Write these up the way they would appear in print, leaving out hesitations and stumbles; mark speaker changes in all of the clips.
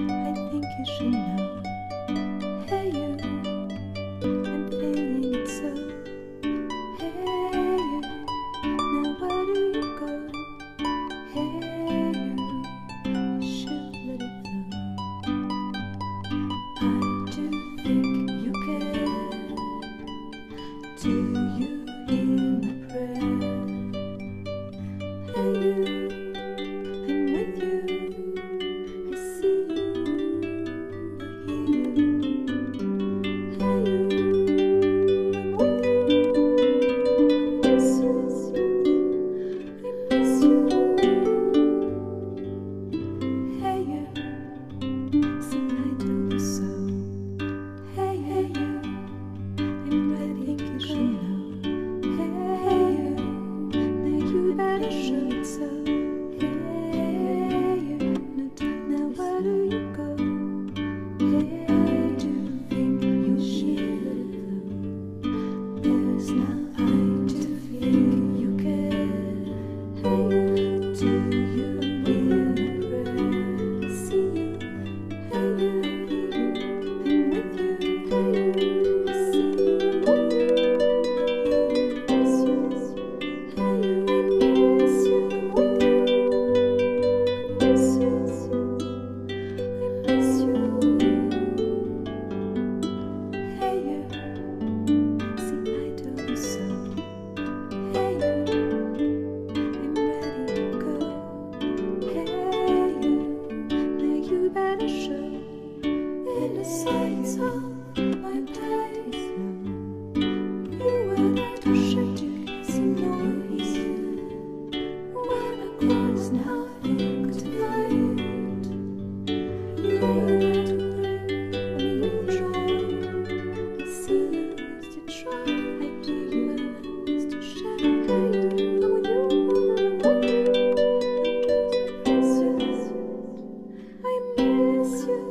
Speaker 1: I think you should know. Hey you, I'm feeling it so. Hey you, now where do you go? Hey you, you should let it flow. I do think you care. Do you hear my prayer? Hey you, I'm with you. I see you, I hear you. Hey you, I'm with you. I miss you, I miss you. Hey you, see I told you so. Hey you, I'm ready, you should know. Hey you, now you better show it so. Hey you, no time now, where do you go? Hey, I do think you should let it flow. There's now I do feel you care. Hey you, do you hear my prayer? I see you. Hey you, I'm with you. Hey you, I see you. I'm with you. I miss you. Hey you, I miss you. I'm with you. I miss you. I miss you. Hey you, see I told you so. Hey you, I'm ready to go. Hey you, now you better show. In the sights of my place, you were there to shake some noise. When I cross now tonight, you were there to bring me joy. I see you used to try, I do you used to share. Hey you, I'm with you, I'm with you. I miss you.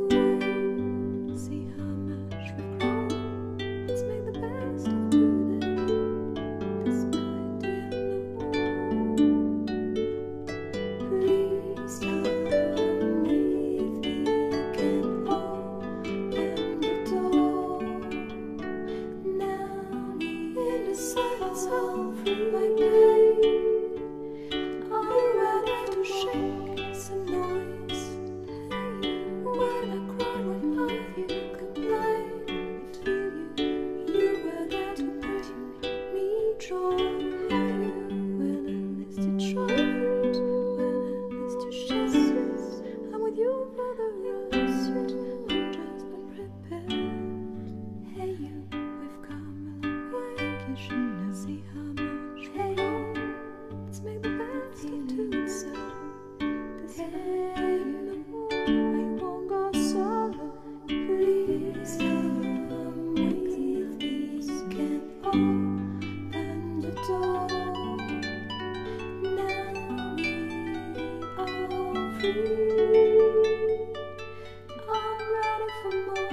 Speaker 1: See how much we've grown. Let's make the best of today, despite the unknown. Please come with me, can open the door. Now in the silence of my pain, I'm ready to shake some noise. When I cry, when I complain, I feel you. You were there to bring me joy. When I listed tried, when I listed chances, I'm with you for the rest. I'm just not prepared. Hey you, we've come a long way. You should know. See how much we've grown. Let's make the best of today. This hey you, I won't go solo. Please come with me. Can open the door. Now we are free. I'm ready for more.